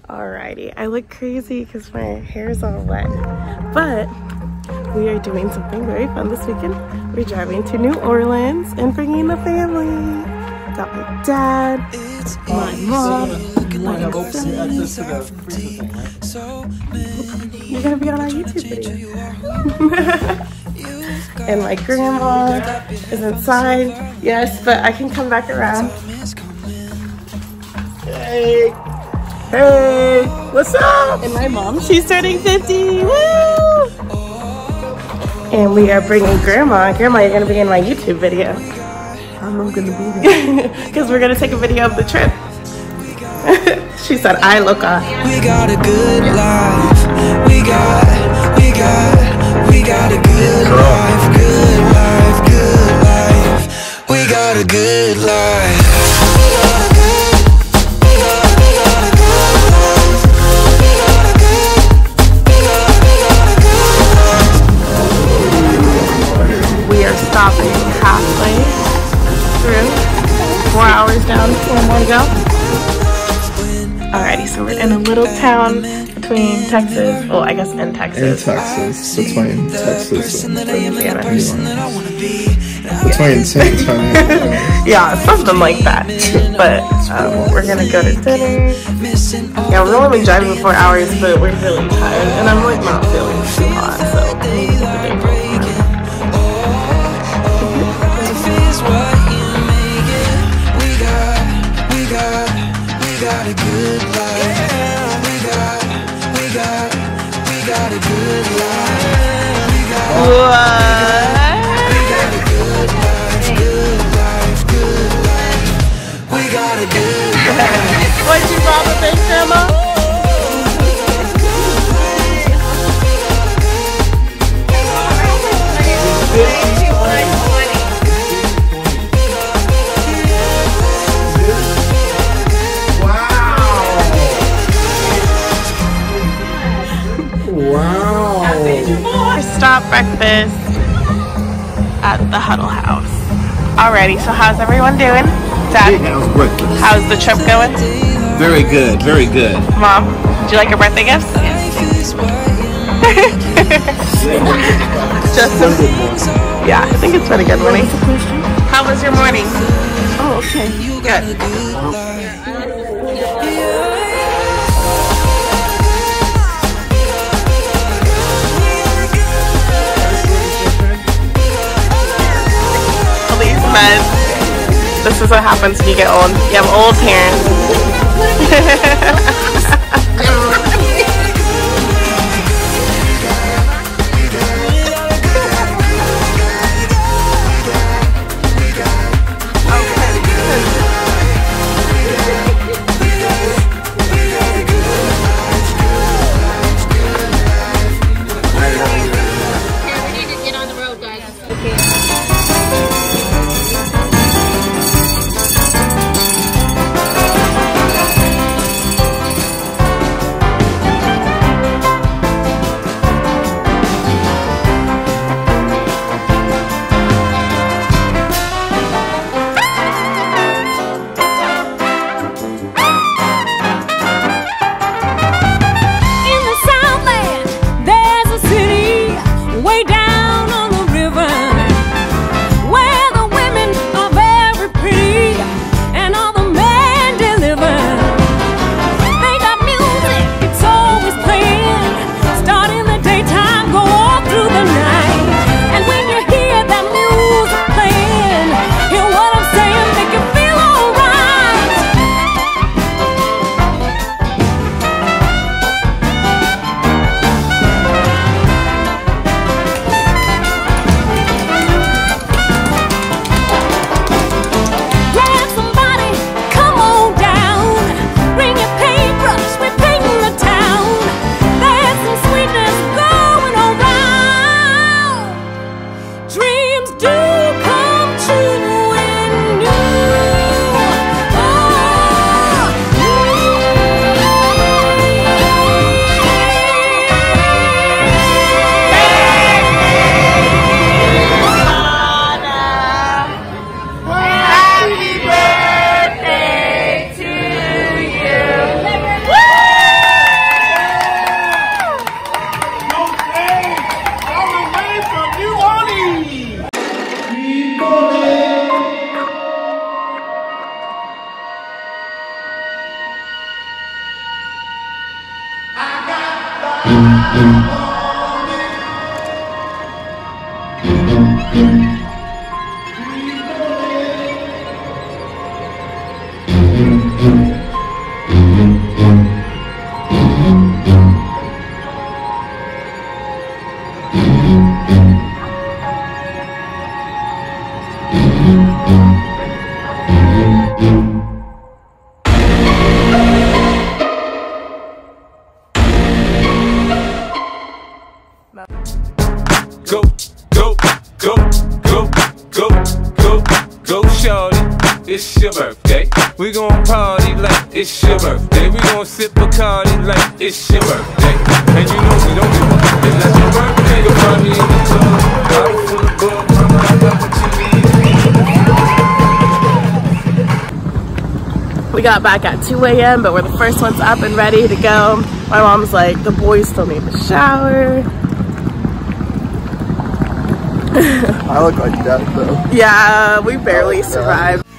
Alrighty, I look crazy because my hair is all wet, but we are doing something very fun this weekend. We're driving to New Orleans and bringing the family. Got my dad, my mom, my son. You're gonna be on our YouTube video. And my grandma is inside. Yes, but I can come back around. Hey. Hey, what's up? And my mom, she's turning 50. Woo! And we are bringing Grandma. Grandma, you're gonna be in my YouTube video. I'm gonna be there. Because we're gonna take a video of the trip. She said, I look off. We got a good life. We got a good life, good life, good life. We got a good life. Stopping halfway through. 4 hours down, 4 more to go. Alrighty, so we're in a little town between Texas, well, I guess in Texas. Between Texas and Louisiana. Between yeah, something like that. But we're gonna go to dinner. Yeah, we've only been driving 4 hours, but we're really tired, and I'm like not feeling too hot, so We got a good life. We got a good life. We got a good life, good life, good life. We got a good life. What you brought with this, Grandma? Stop breakfast at the Huddle House. Alrighty, so how's everyone doing? Dad, how's breakfast? How's the trip going? Very good, very good. Mom, did you like your birthday gifts? Justin? Yeah, I think it's been a good morning. How was your morning? Oh, okay. Good. This is what happens when you get old. You have old parents. Go, go, go, go, go, go, go, shorty. It's your birthday. We gon' party like it's your birthday. We gon' sip Bacardi like it's your birthday. And you know we don't give up. It's not your birthday. You'll find me in the club. Bottle full of bug. I got what you need. We got back at 2 a.m. but we're the first ones up and ready to go. My mom's like, the boys still need to shower. I look like death though. Yeah, we barely survived.